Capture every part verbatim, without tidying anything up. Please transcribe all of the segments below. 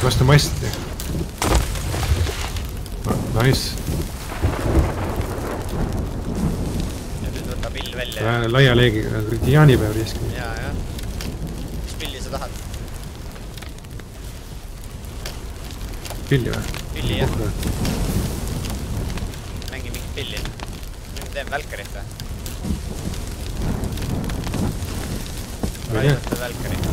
vastu masti. Nice. Ja nüüd võta pill välja. Laia leegiga, jaanipäev riski. Jaa, jah. Mis pilli sa tahad? Pilli või? Pilli, jah. Mängi mingit pilli. Nüüd teen välkarit või? Raidata välkarit.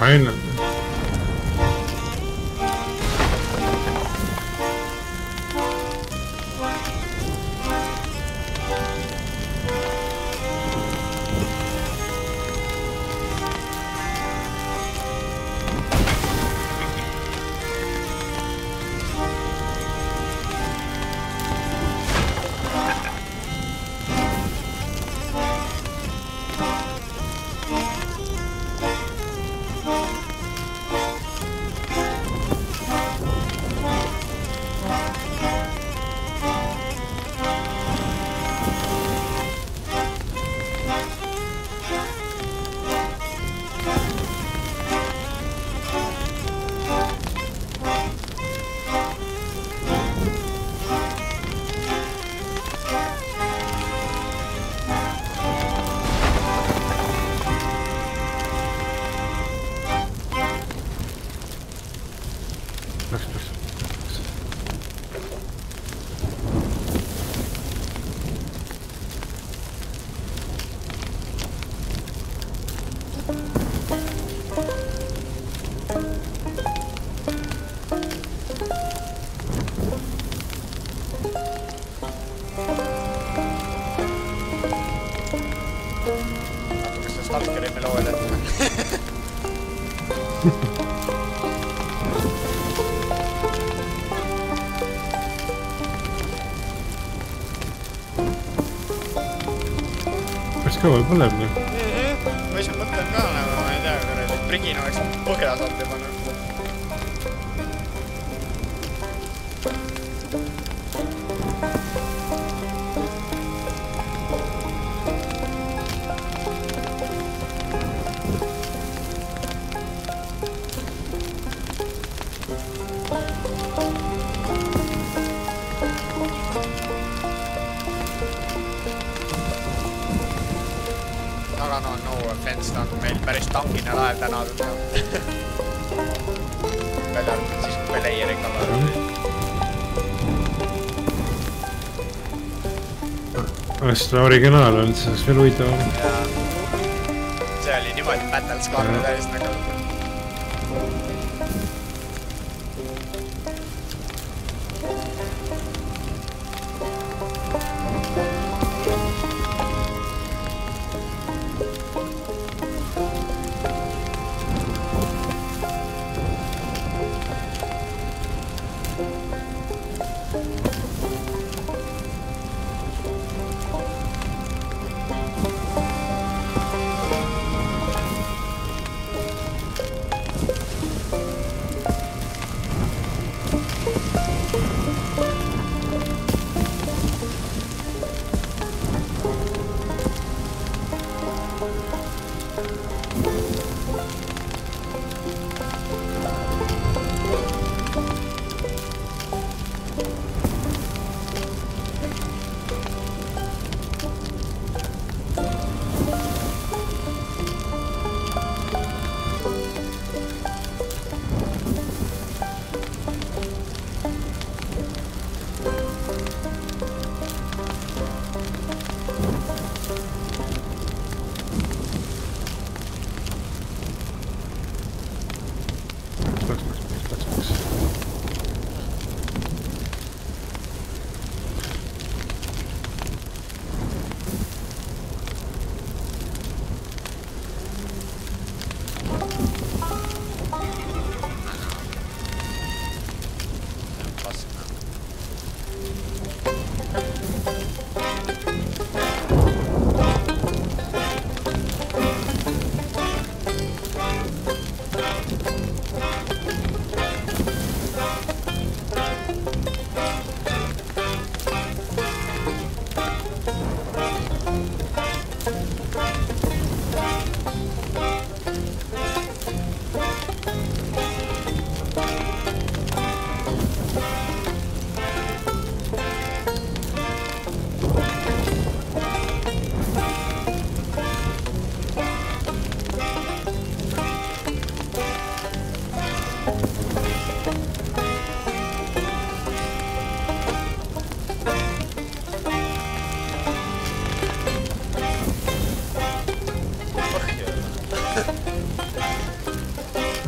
Ainult. Läks, läks. Kas see stalkeri me lood, et Kas kõval põleb nii? või siis mõtlen ka nagu, ma ei tea, kuradi prigina oleks põhjas olnud juba nüüd. Aga no, no offense, ta on meil päris tangine laev täna. Välja arvatud siis, kui me leieri kallal oli. Oleks seda originaal olnud, see oleks veel huvitavam. See oli niimoodi Battle Scar'i täis nagu.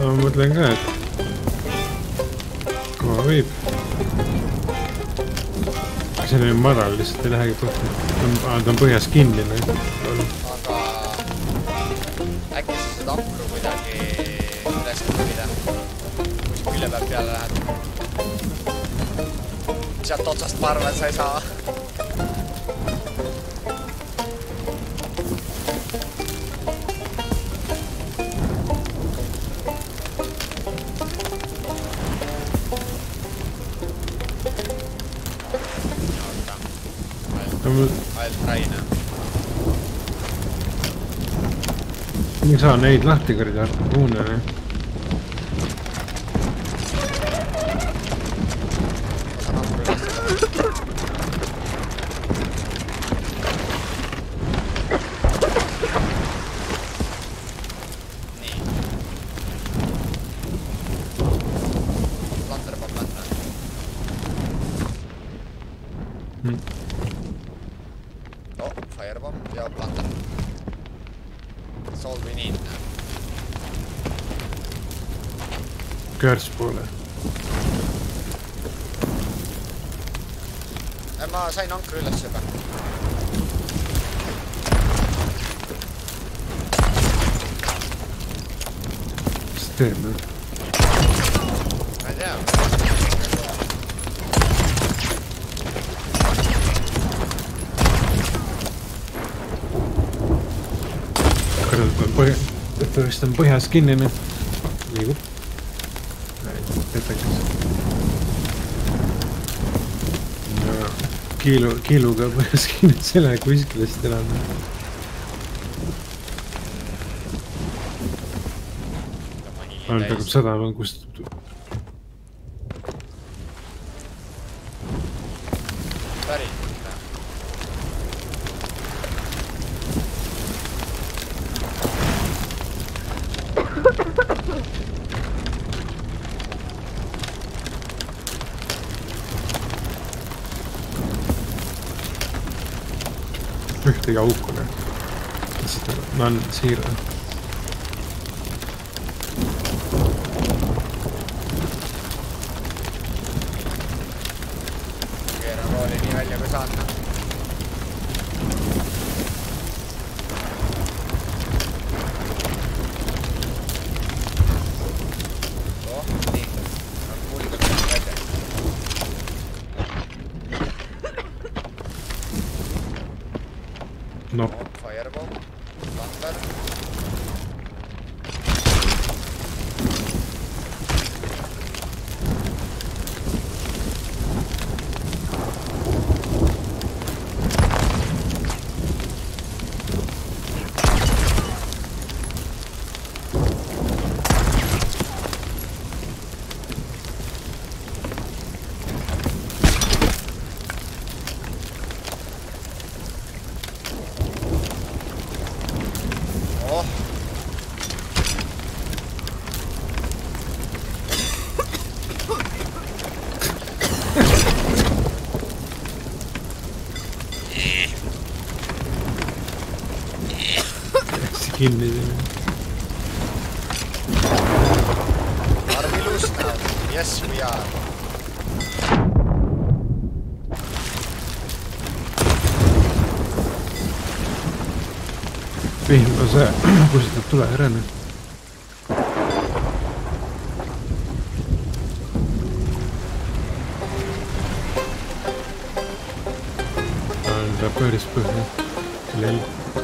ma mõtlen ka, et koha võib. See on madal, lihtsalt ei lähegi põhja. Ta on põhjas kinni. Aga äkki sa saad ankru kuidagi üles kõrida, kui külje peal peale lähed. Sealt otsast ma arvan, et sa ei saa. Ainult Raina. Ei saa neid lahti kõrida harpuune. Nii. Planter peab lähme. Hmm. Oh, firebomb ja planter. That's all we need. Körs poole. Ma sain ankru üles juba. Mis teeb nüüd? Ma ei tea. Ta vist on põhjas kinni nüüd. Liigub. Petekas. Kiilu, kiiluga põhjas kinni, see läheb kuskilest enam. Ainult hakkab sadama, kust... Päris. Ühtegi aukune. Ma on siirda. Keeran rooli nii välja kui saadna. Oh, nii. On kulgud välja. No. Fireball, planter. Oh. Kinni. Are we loose now? Yes, we are. Vihm on see, kuskilt tule ära nüüd. On ta päris põhja. Lell.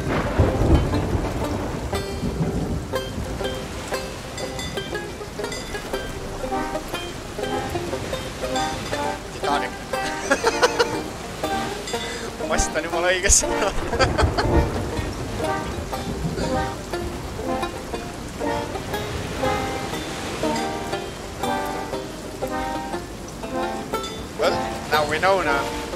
Titanic. Mast on jumala õiges. Well, now we know now.